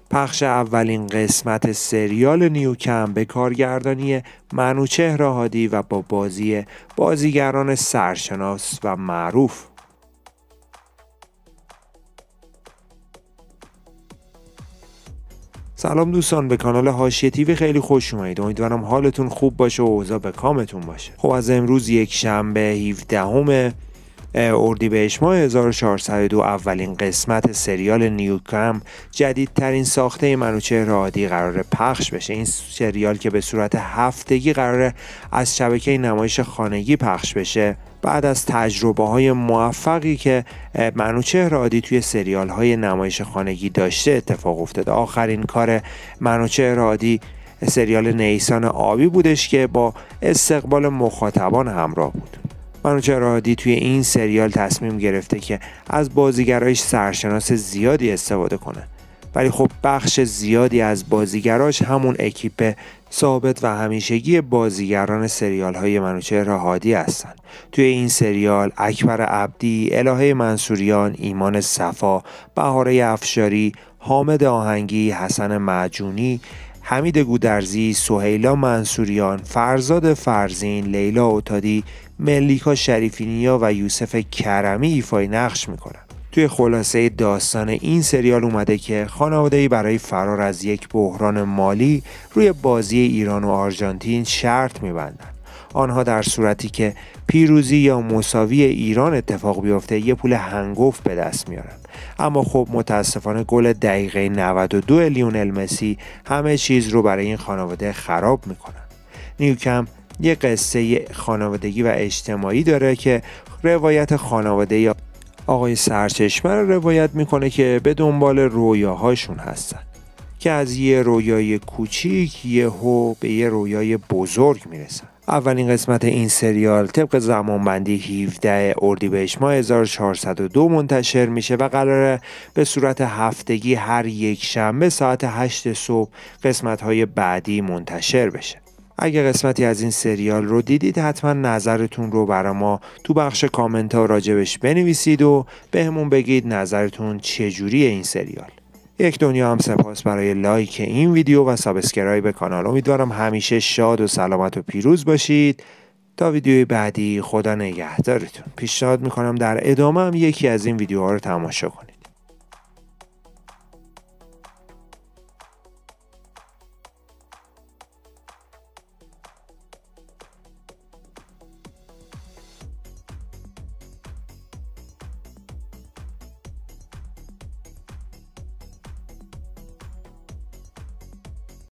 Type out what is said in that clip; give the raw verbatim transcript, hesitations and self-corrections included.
پخش اولین قسمت سریال نیوکمپ به کارگردانی منوچهر هادی و با بازی بازیگران سرشناس و معروف. سلام دوستان، به کانال حاشیه تیوی خیلی خوش اومدید. امیدوارم حالتون خوب باشه و اوضاع به کامتون باشه. خب از امروز یک شنبه هفدهم اردیبهشت ماه هزار و چهارصد و دو اولین قسمت سریال نیوکمپ، جدیدترین ساخته منوچهر هادی، قرار پخش بشه. این سریال که به صورت هفتگی قراره از شبکه نمایش خانگی پخش بشه، بعد از تجربه های موفقی که منوچهر هادی توی سریال های نمایش خانگی داشته اتفاق افتاده. آخرین کار منوچهر هادی سریال نیسان آبی بودش که با استقبال مخاطبان همراه بود. منوچهر هادی توی این سریال تصمیم گرفته که از بازیگرایش سرشناس زیادی استفاده کنه، ولی خب بخش زیادی از بازیگراش همون اکیپ ثابت و همیشگی بازیگران سریال های منوچهر هادی هستن. توی این سریال اکبر عبدی، الهه منصوریان، ایمان صفا، بهاره افشاری، حامد آهنگی، حسن معجونی، حمید گودرزی، سهیلا منصوریان، فرزاد فرزین، لیلا عتادی، ملیکا شریفینیا و یوسف کرمی ایفای نقش میکنن. توی خلاصه داستان این سریال اومده که خانواده‌ای برای فرار از یک بحران مالی روی بازی ایران و آرژانتین شرط میبندن. آنها در صورتی که پیروزی یا مساوی ایران اتفاق بیفته یه پول هنگفت به دست میارن. اما خب متاسفانه گل دقیقه نود و دو لیونل مسی همه چیز رو برای این خانواده خراب میکنن. نیوکمپ یه قصه خانوادگی و اجتماعی داره که روایت خانواده آقای سرچشمه رو روایت میکنه که به دنبال رویاهاشون هستن که از یه رویای کوچیک یهو به یه رویای بزرگ میرسن. اولین قسمت این سریال طبق زمانبندی هفدهم اردیبهشت ماه هزار و چهارصد و دو منتشر میشه و قراره به صورت هفتگی هر یک شنبه ساعت هشت صبح قسمت‌های بعدی منتشر بشه. اگه قسمتی از این سریال رو دیدید حتما نظرتون رو برای ما تو بخش کامنت ها راجبش بنویسید و بهمون بگید نظرتون چجوریه این سریال. یک دنیا هم سپاس برای لایک این ویدیو و سابسکرایب کانال. امیدوارم همیشه شاد و سلامت و پیروز باشید. تا ویدیوی بعدی، خدا نگهدارتون. پیشنهاد میکنم در ادامه هم یکی از این ویدیوها رو تماشا کنید.